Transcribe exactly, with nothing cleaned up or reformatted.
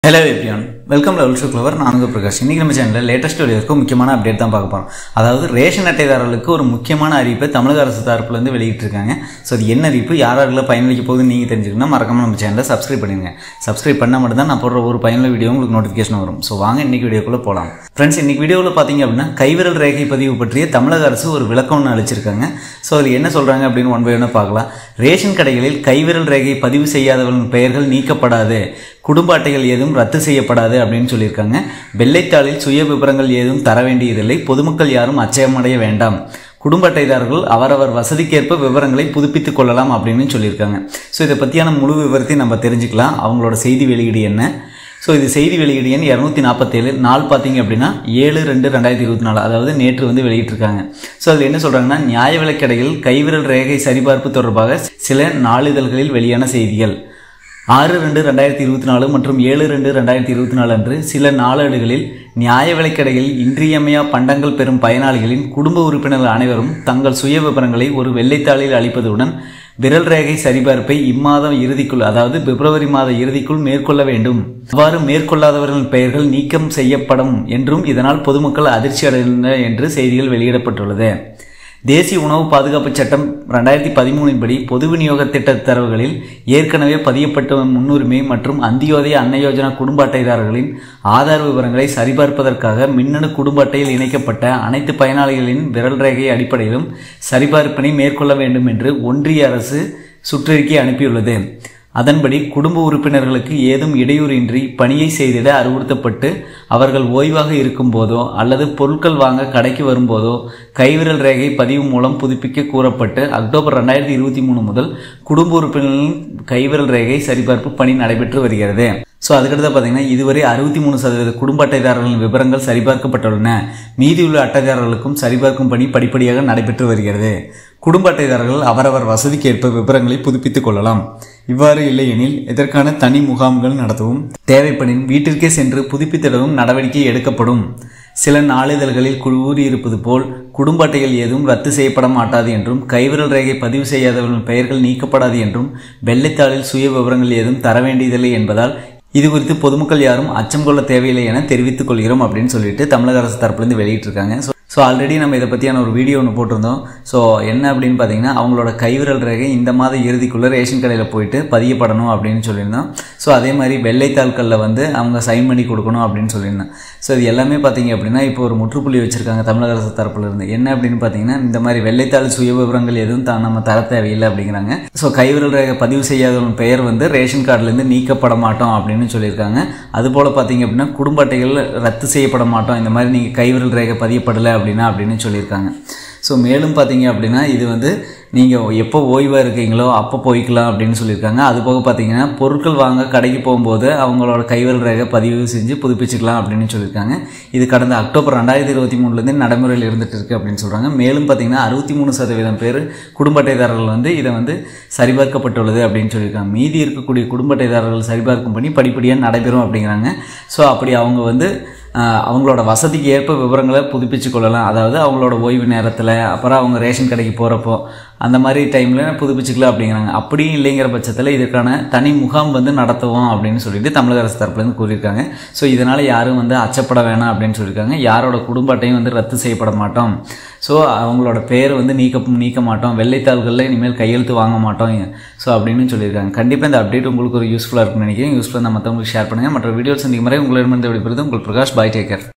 Hello everyone, welcome to Ultra Clover. நான் உங்க பிரகாஷ். இன்னைக்கு நம்ம சேனல்ல லேட்டஸ்ட் வீடியோக்கு முக்கியமான அப்டேட் தான் பார்க்க போறோம். அதாவது ரேஷன் அட்டைதாரர்களுக்கு ஒரு முக்கியமான அறிவிப்பை தமிழக அரசு தரப்புல இருந்து வெளியிட்டு இருக்காங்க. சோ அது என்ன அறிவிப்பு, யார் யாரெல்லாம் பயனளிக்க போகுதுன்னு நீங்க தெரிஞ்சுக்கணும்னா மறக்காம நம்ம சேனலை சப்ஸ்கிரைப் பண்ணுங்க. சப்ஸ்கிரைப் பண்ணா மட்டும் தான் நான் போடுற ஒரு பயனுள்ள வீடியோ உங்களுக்கு நோட்டிஃபிகேஷன் வரும். சோ வாங்க இன்னைக்கு வீடியோக்குள்ள போலாம். फ्रेंड्स, இன்னைக்கு வீடியோல பாத்தீங்க அப்படினா கைவிரல் ரேகை பதிவு பற்றிய தமிழக அரசு ஒரு விளக்கம் ஒன்று அளிச்சிருக்காங்க. சோ அது என்ன சொல்றாங்க அப்படினு ஒன் பை ஒன் பார்க்கலாம். ரேஷன் கடைகளில் கைவிரல் ரேகை பதிவு செய்யாதவர்களின் பெயர்கள் நீக்கப்படாது, குடும்ப அட்டைகள் ஏதும் ரத்து செய்யப்படாது அப்படின்னு சொல்லியிருக்காங்க. வெள்ளைத்தாளில் சுய விவரங்கள் ஏதும் தர வேண்டியதில்லை, பொதுமக்கள் யாரும் அச்சமடைய வேண்டாம், குடும்ப அட்டைதாரர்கள் அவரவர் வசதிக்கேற்ப விவரங்களை புதுப்பித்துக் கொள்ளலாம் அப்படின்னு சொல்லியிருக்காங்க. ஸோ இதை பற்றியான முழு விவரத்தையும் நம்ம தெரிஞ்சுக்கலாம். அவங்களோட செய்தி வெளியீடு என்ன? ஸோ இது செய்தி வெளியீடு எண் இரநூத்தி நாற்பத்தேழு, நாள் பார்த்தீங்க அப்படின்னா ஏழு ரெண்டு ரெண்டாயிரத்தி இருபத்தி நாலு அதாவது நேற்று வந்து வெளியிட்டிருக்காங்க. ஸோ அதில் என்ன சொல்கிறாங்கன்னா, நியாய விலைக்கடையில் கைவிரல் ரேகை சரிபார்ப்பு தொடர்பாக சில நாளிதழ்களில் வெளியான செய்திகள். ஆறு ரெண்டு ரெண்டாயிரத்தி இருபத்தி நாலு மற்றும் ஏழு ரெண்டு ரெண்டாயிரத்தி இருபத்தி நாலு அன்று சில நாளேடுகளில் நியாய விலைக்கடைகளில் இன்றியமையா பண்டங்கள் பெறும் பயனாளிகளின் குடும்ப உறுப்பினர்கள் அனைவரும் தங்கள் சுய விவரங்களை ஒரு வெள்ளைத்தாளில் அளிப்பதுடன் விரல் ரேகை சரிபார்ப்பை இம்மாதம் இறுதிக்குள் அதாவது பிப்ரவரி மாத இறுதிக்குள் மேற்கொள்ள வேண்டும். அவ்வாறு மேற்கொள்ளாதவர்களின் பெயர்கள் நீக்கம் செய்யப்படும் என்றும் இதனால் பொதுமக்கள் அதிர்ச்சி அடைந்தனர் என்று செய்திகள் வெளியிடப்பட்டுள்ளது. தேசிய உணவு பாதுகாப்பு சட்டம் ரெண்டாயிரத்தி பதிமூணின் படி பொது விநியோக திட்ட தரவுகளில் ஏற்கனவே பதியப்பட்ட முன்னுரிமை மற்றும் அந்தியோதய அன்ன யோஜனா குடும்ப அட்டைதாரர்களின் ஆதார் விவரங்களை சரிபார்ப்பதற்காக மின்னணு குடும்ப அட்டையில் இணைக்கப்பட்ட அனைத்து பயனாளிகளின் விரல் ரேகை அடிப்படையிலும் சரிபார்ப்பினை மேற்கொள்ள வேண்டும் என்று ஒன்றிய அரசு சுற்றறிக்கை அனுப்பியுள்ளது. அதன்படி குடும்ப உறுப்பினர்களுக்கு ஏதும் இடையூறின்றி பணியை செய்திட அறிவுறுத்தப்பட்டு அவர்கள் ஓய்வாக இருக்கும் போதோ அல்லது பொருட்கள் வாங்க கடைக்கு வரும்போதோ கைவிரல் ரேகை பதிவு மூலம் புதுப்பிக்க கூறப்பட்டு அக்டோபர் ரெண்டாயிரத்தி இருபத்தி மூணு முதல் குடும்ப உறுப்பினர்களின் கைவிரல் ரேகை சரிபார்ப்பு பணி நடைபெற்று வருகிறது. ஸோ அதுக்கடுத்து பார்த்தீங்கன்னா, இதுவரை அறுபத்தி மூணு சதவீத குடும்ப அட்டைதாரர்களின் விவரங்கள் சரிபார்க்கப்பட்டுள்ளன. மீதியுள்ள அட்டைதாரர்களுக்கும் சரிபார்க்கும் பணி படிப்படியாக நடைபெற்று வருகிறது. குடும்ப அட்டைதாரர்கள் அவரவர் வசதிக்கேற்ப விவரங்களை புதுப்பித்துக் கொள்ளலாம். இவ்வாறு இல்லையெனில் இதற்கான தனி முகாம்கள் நடத்தவும், தேவைப்படின் வீட்டிற்கே சென்று புதுப்பித்திடவும் நடவடிக்கை எடுக்கப்படும். சில நாளிதழ்களில் கூறியிருப்பது போல் குடும்ப அட்டைகள் ஏதும் ரத்து செய்யப்பட மாட்டாது என்றும் கைவிரல் ரேகை பதிவு செய்யாதவர்களின் பெயர்கள் நீக்கப்படாது என்றும் வெள்ளைத்தாளில் சுய விவரங்கள் ஏதும் தர வேண்டியதில்லை என்பதால் இது குறித்து பொதுமக்கள் யாரும் அச்சம் கொள்ள தேவையில்லை என தெரிவித்துக் கொள்கிறோம் அப்படின்னு சொல்லிட்டு தமிழக அரசு தரப்புலேருந்து வெளியிட்டிருக்காங்க. ஸோ ஸோ ஆல்ரெடி நம்ம இதை பற்றியான ஒரு வீடியோ ஒன்று போட்டிருந்தோம். ஸோ என்ன அப்படின்னு பார்த்தீங்கன்னா, அவங்களோட கைவிரல் ரேகை இந்த மாத இறுதிக்குள்ளே ரேஷன் கடையில் போயிட்டு பதியப்படணும் அப்படின்னு சொல்லியிருந்தோம். ஸோ அதே மாதிரி வெள்ளைத்தாள்களில் வந்து அவங்க சைன் பண்ணி கொடுக்கணும் அப்படின்னு சொல்லியிருந்தோம். ஸோ இது எல்லாமே பார்த்தீங்க அப்படின்னா இப்போ ஒரு முற்றுப்புள்ளி வச்சுருக்காங்க தமிழக அரசு தரப்புல இருந்து. என்ன அப்படின்னு பார்த்தீங்கன்னா, இந்த மாதிரி வெள்ளைத்தாள் சுய விவரங்கள் எதுவும் தான் நம்ம தர தேவையில்லை அப்படிங்கிறாங்க. ஸோ கைவிரல் ரேகை பதிவு செய்யாதவங்க பெயர் வந்து ரேஷன் கார்டுலேருந்து நீக்கப்பட மாட்டோம் அப்படின்னு சொல்லியிருக்காங்க. அதுபோல் பார்த்தீங்க அப்படின்னா, குடும்ப அட்டைகள் ரத்து செய்யப்பட மாட்டோம், இந்த மாதிரி நீங்கள் கைவிரல் ரேகை பதியப்படலை அப்படின்னா அப்படின்னு சொல்லியிருக்காங்க. ஸோ மேலும் பார்த்தீங்க அப்படின்னா, இது வந்து நீங்கள் எப்போ ஓய்வாக இருக்கீங்களோ அப்போ போய்க்கலாம் அப்படின்னு சொல்லியிருக்காங்க. அது போக பார்த்தீங்கன்னா, பொருட்கள் வாங்க கடைக்கு போகும்போது அவங்களோட கைவிரல் ரேகை பதிவு செஞ்சு புதுப்பிச்சுக்கலாம் அப்படின்னு சொல்லியிருக்காங்க. இது கடந்த அக்டோபர் ரெண்டாயிரத்தி இருபத்தி மூணுலேருந்து நடைமுறையில் இருந்துட்டு இருக்கு அப்படின்னு சொல்கிறாங்க. மேலும் பார்த்தீங்கன்னா, அறுபத்தி மூணு சதவீதம் பேர் குடும்ப அட்டைதாரர்கள் வந்து இதை வந்து சரிபார்க்கப்பட்டுள்ளது அப்படின்னு சொல்லியிருக்காங்க. மீதி இருக்கக்கூடிய குடும்ப அட்டைதாரர்கள் சரிபார்க்கும் பணி படிப்படியாக நடைபெறும் அப்படிங்கிறாங்க. ஸோ அப்படி அவங்க வந்து அவங்களோட வசதிக்கு ஏற்ப விவரங்களை புதுப்பிச்சு கொள்ளலாம். அதாவது அவங்களோட ஓய்வு நேரத்தில், அப்புறம் அவங்க ரேஷன் கடைக்கு போகிறப்போ அந்த மாதிரி டைமில் புதுப்பிச்சுக்கலாம் அப்படிங்கிறாங்க. அப்படியும் இல்லைங்கிற பட்சத்தில் இதற்கான தனி முகாம் வந்து நடத்துவோம் அப்படின்னு சொல்லிட்டு தமிழக அரசு தரப்புலேருந்து கூறியிருக்காங்க. ஸோ இதனால் யாரும் வந்து அச்சப்பட வேணாம் அப்படின்னு சொல்லியிருக்காங்க. யாரோட குடும்ப அட்டையும் வந்து ரத்து செய்யப்பட மாட்டோம், ஸோ அவங்களோட பேர் வந்து நீக்க நீக்க மாட்டோம், வெள்ளைத்தாள்களில் இனிமேல் கையெழுத்து வாங்க மாட்டோம் ஸோ அப்படின்னு சொல்லியிருக்காங்க. கண்டிப்பாக இந்த அப்டேட் உங்களுக்கு ஒரு யூஸ்ஃபுல்லாக இருக்குன்னு நினைக்கிறேன். யூஸ்ஃபுல்லாக மற்றவங்களுக்கு ஷேர் பண்ணுங்கள். மற்ற வீடியோஸ் சந்திக்கும் முறை உங்களிடமிருந்து விடைபெறுவது உங்கள் பிரகாஷ். பாய், டேக் கேர்.